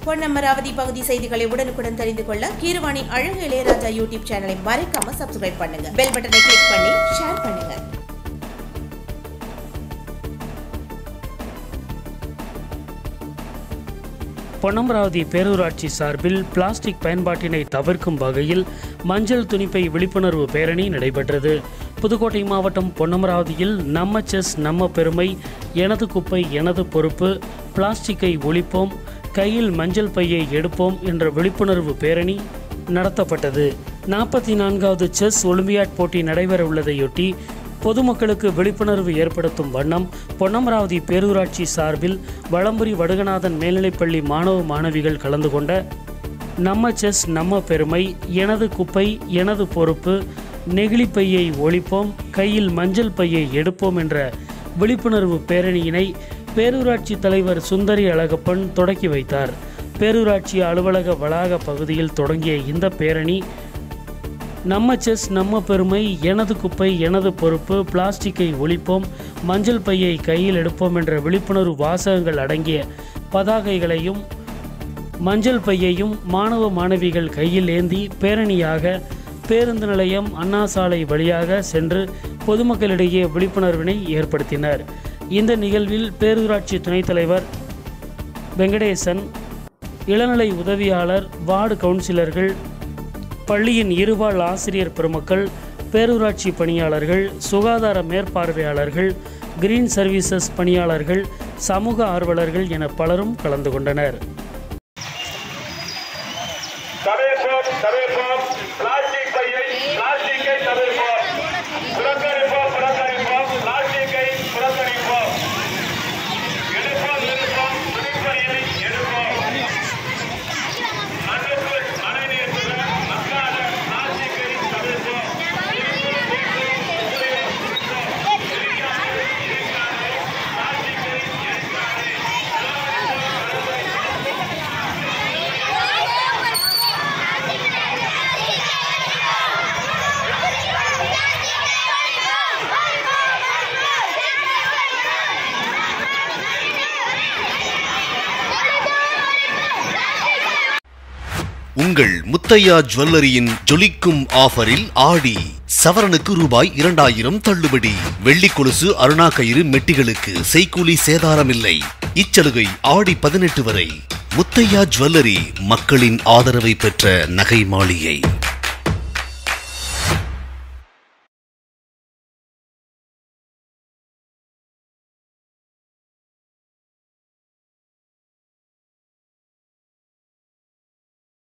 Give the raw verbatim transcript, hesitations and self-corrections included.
பொன்னமராவதி பகுதி செய்திகளை உடனுக்குடன் தெரிந்து கொள்ள கீரவாணி அழகு இளையராஜா யூடியூப் சேனலை மறக்காம சப்ஸ்கிரைப் பண்ணுங்க. பெல் பட்டனை கிளிக் பண்ணி ஷேர் பண்ணுங்க. பொன்னமராவதி பேரூராட்சி சார்பில் பிளாஸ்டிக் பயன்பாட்டினை தவிர்க்கும் வகையில் மஞ்சள் துணிப்பை விழிப்புணர்வு பேரணி நடைபெற்றது. புதுக்கோட்டை மாவட்டம் பொன்னமராவதியில் நம்ம செஸ் நம்ம பெருமை, எனது குப்பை எனது பொறுப்பு, பிளாஸ்டிக்கை ஒழிப்போம், கையில் மஞ்சள் பையை எடுப்போம் என்ற விழிப்புணர்வு பேரணி நடத்தப்பட்டது. நாற்பத்தி நான்காவது செஸ் ஒலிம்பியாட் போட்டி நடைபெற உள்ளதையொட்டி பொதுமக்களுக்கு விழிப்புணர்வு ஏற்படுத்தும் வண்ணம் பொன்னமராவதி பேரூராட்சி சார்பில் வளம்புரி வடுகநாதன் மேல்நிலைப்பள்ளி மாணவ மாணவிகள் கலந்து கொண்ட நம்ம செஸ் நம்ம பெருமை, எனது குப்பை எனது பொறுப்பு, நெகிழிப்பையை ஒழிப்போம், கையில் மஞ்சள் பையை எடுப்போம் என்ற விழிப்புணர்வு பேரணியினை பேரூராட்சி தலைவர் சுந்தரி அழகப்பன் தொடக்கி வைத்தார். பேரூராட்சி அலுவலக வளாக பகுதியில் தொடங்கிய இந்த பேரணி நம்ம செஸ் நம்ம பெருமை, எனது குப்பை எனது பொறுப்பு, பிளாஸ்டிக்கை ஒழிப்போம், மஞ்சள் பையை கையில் எடுப்போம் என்ற விழிப்புணர்வு வாசகங்கள் அடங்கிய பதாகைகளையும் மஞ்சள் பையையும் மாணவ மாணவிகள் கையில் ஏந்தி பேரணியாக பேருந்து நிலையம் அண்ணா சாலை வழியாக சென்று பொதுமக்களிடையே விழிப்புணர்வினை ஏற்படுத்தினர். இந்த நிகழ்வில் பேரூராட்சி துணைத் தலைவர் வெங்கடேசன், இளநிலை உதவியாளர், வார்டு கவுன்சிலர்கள், பள்ளியின் இருபால் ஆசிரியர் பெருமக்கள், பேரூராட்சி பணியாளர்கள், சுகாதார மேற்பார்வையாளர்கள், கிரீன் சர்வீசஸ் பணியாளர்கள், சமூக ஆர்வலர்கள் என பலரும் கலந்து கொண்டனர். உங்கள் முத்தையா ஜுவல்லரியின் ஜொலிக்கும் ஆஃபரில் ஆடி சவரனுக்கு ரூபாய் இரண்டாயிரம் தள்ளுபடி. வெள்ளி கொலுசு, அருணா கயிறு, மெட்டிகளுக்கு செய்கூலி சேதாரமில்லை. இச்சலுகை ஆடி பதினெட்டு வரை. முத்தையா ஜுவல்லரி, மக்களின் ஆதரவை பெற்ற நகை மாளிகை.